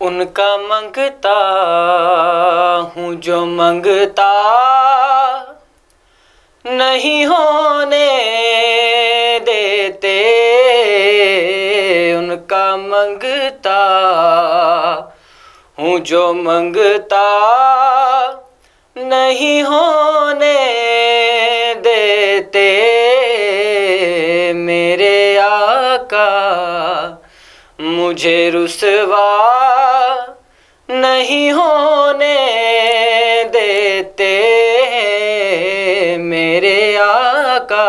उनका मंगता हूँ जो मंगता नहीं होने देते। उनका मंगता हूँ जो मंगता नहीं होने देते। मेरे आका मुझे रुसवा नहीं होने देते। मेरे आका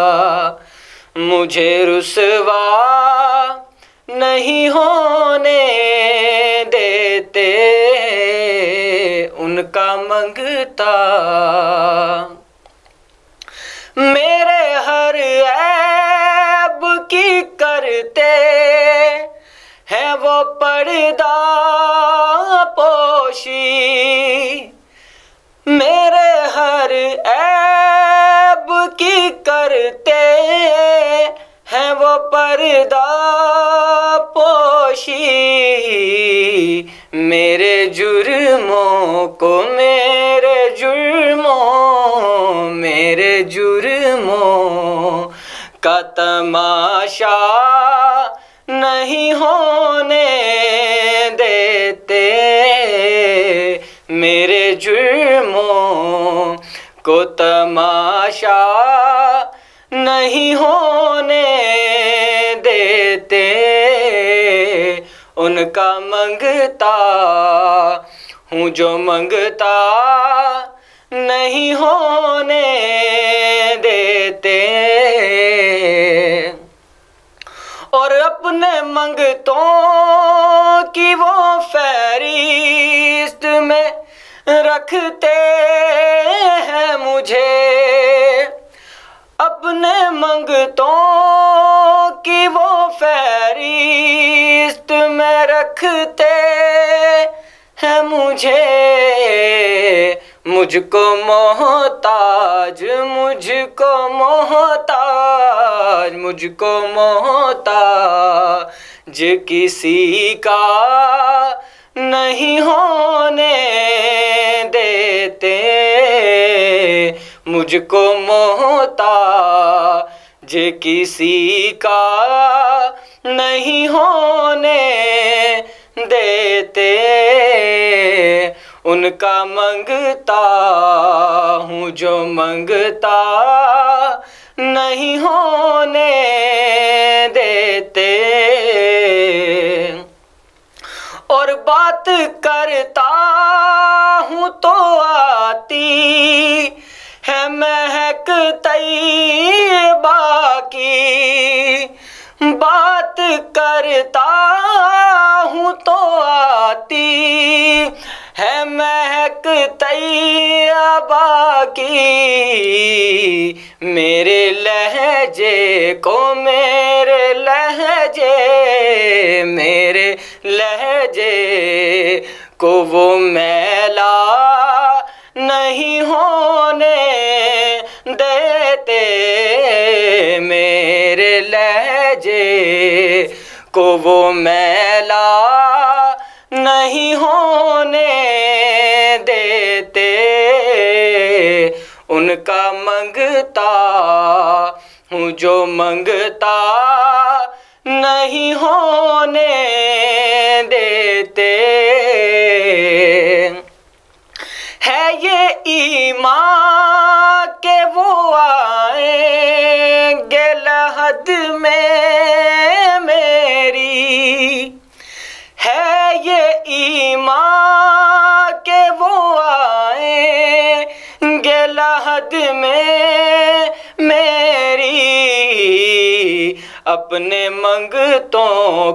मुझे रुसवा नहीं होने देते। उनका मंगता मेरे हर ऐब की करते हैं वो पर्दा पोशी। मेरे हर ऐब की करते हैं वो पर्दा पोशी। मेरे जुर्मों को मेरे जुर्मों का तमाशा नहीं होने देते। मेरे जुर्मों को तमाशा नहीं होने देते। उनका मंगता हूँ जो मंगता नहीं होने देते। और अपने मंगतों की वो फहरिस्त में रखते हैं मुझे। अपने मंगतों की वो फहरिस्त में रखते हैं मुझे। मुझको मोहताज किसी का नहीं होने देते। मुझको मोहताज किसी का नहीं होने देते। उनका मंगता हूँ जो मंगता नहीं होने देते। और बात करता हूँ तो आती है महक तैयबा की। बात करता हूँ तो आती है महक तैयबा की। मेरे लहजे को वो मैला नहीं होने देते। मेरे लहजे को वो मैला नहीं होने देते। उनका मंगता हूँ जो मंगता नहीं होने देते। है ये ईमान के वो आएंगे लहद में मेरी। है ये ईमान के वो आएंगे लहद में मेरी। अपने मंगतों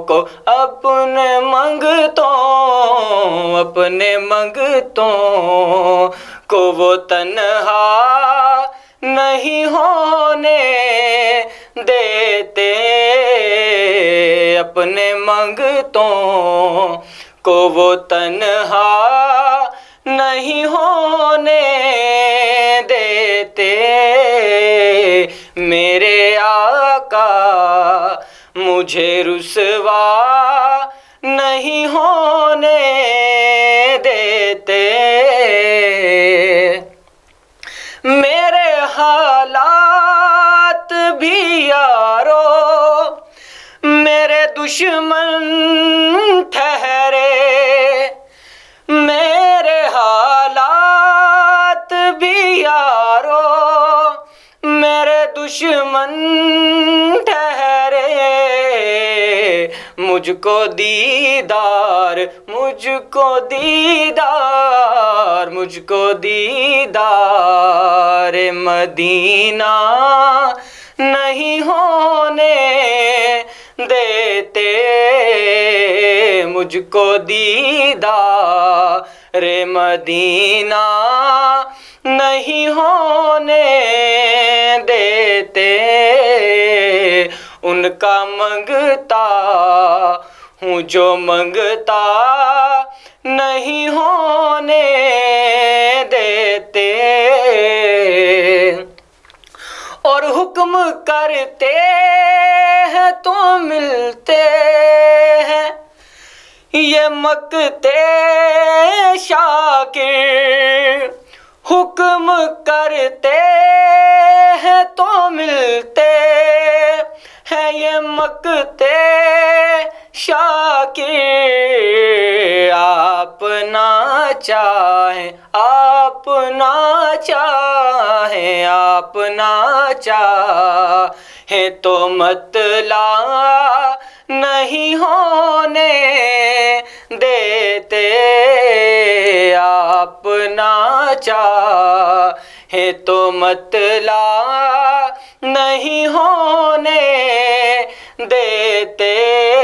को वो तन्हा नहीं होने देते। अपने मंगतों को वो तन्हा नहीं होने देते। मेरे आका मुझे रुसवा नहीं होने दुश्मन ठहरे, मेरे हालात भी यारो मेरे दुश्मन ठहरे। मुझको दीदार, मुझको दीदार, मुझको दीदार मदीना नहीं होने देते। मुझको दीदार मदीना नहीं होने देते। उनका मंगता हूँ जो मंगता नहीं होने देते। और हुक्म करते हैं तो मिलते हैं, ये मकते शाकिर। हुक्म करते हैं तो मिलते हैं, ये मकते शाकिर। आप ना चाहें, आप ना चाहें, आप ना चाहें तो मतला नहीं होने देते। आप ना चाहें तो मतला नहीं होने देते।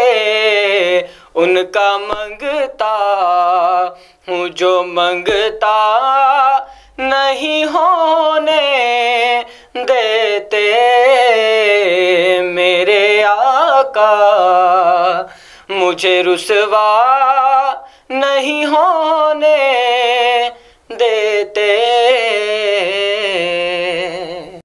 उनका मंगता हूँ जो मंगता नहीं होने देते। मेरे आका मुझे रुसवा नहीं होने देते।